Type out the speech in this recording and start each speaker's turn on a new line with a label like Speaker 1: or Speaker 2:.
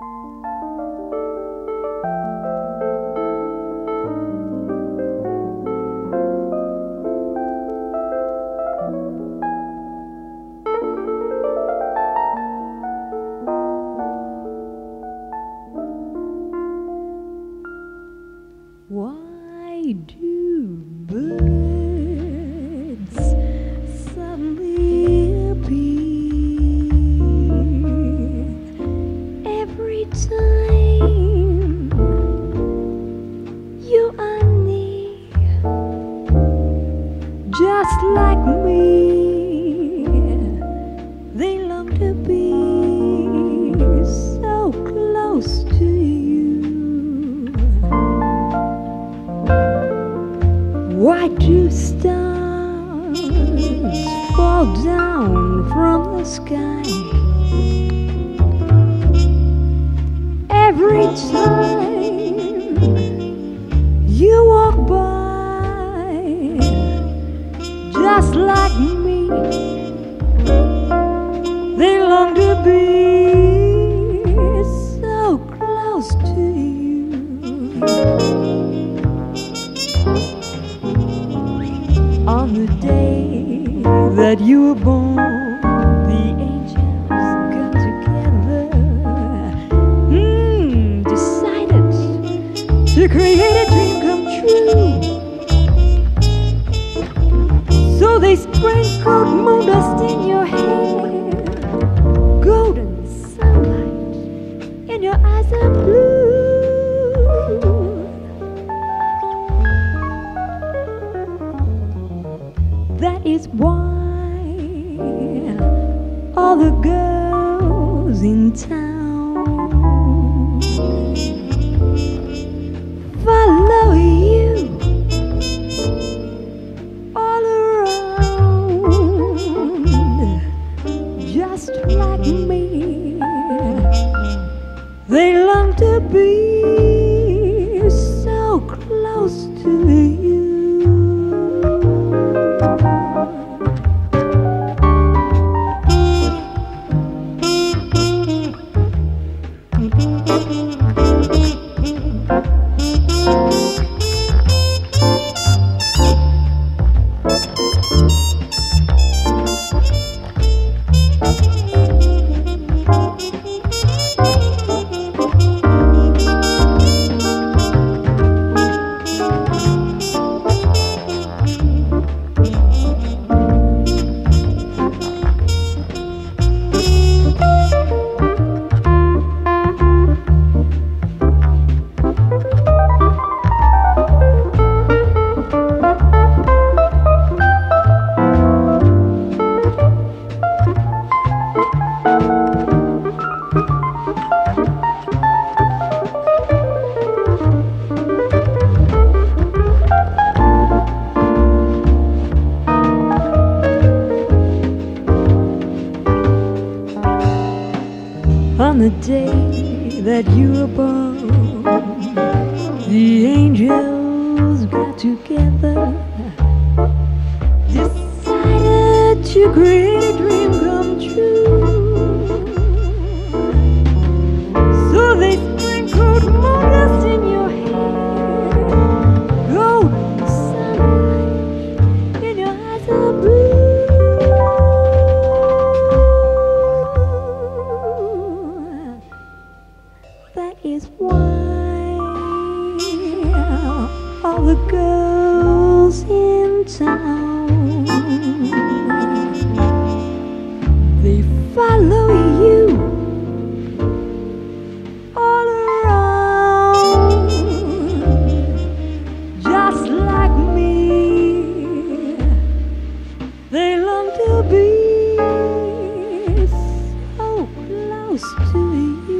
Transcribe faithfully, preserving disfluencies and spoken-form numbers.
Speaker 1: Why do birds suddenly appear every time you are near? Just like me, they long to be so close to you. Why do stars fall down from the sky every time you walk by? Just like me, they long to be so close to you. On the day that you were born, the angels got together, mm, decided to create a dream come true. So they sprinkled moon dust in your hair, golden sunlight in your eyes are blue. That is why all the girls in town follow you all around. Just like me, they long to be so close to you. On the day that you were born, the angels got together, decided to create a dream come true. So they sprinkled moon dust in your hair, golden sunlight in your eyes are blue. That is why all the girls in town, they follow you all around. Just like me, they long to be so close to you.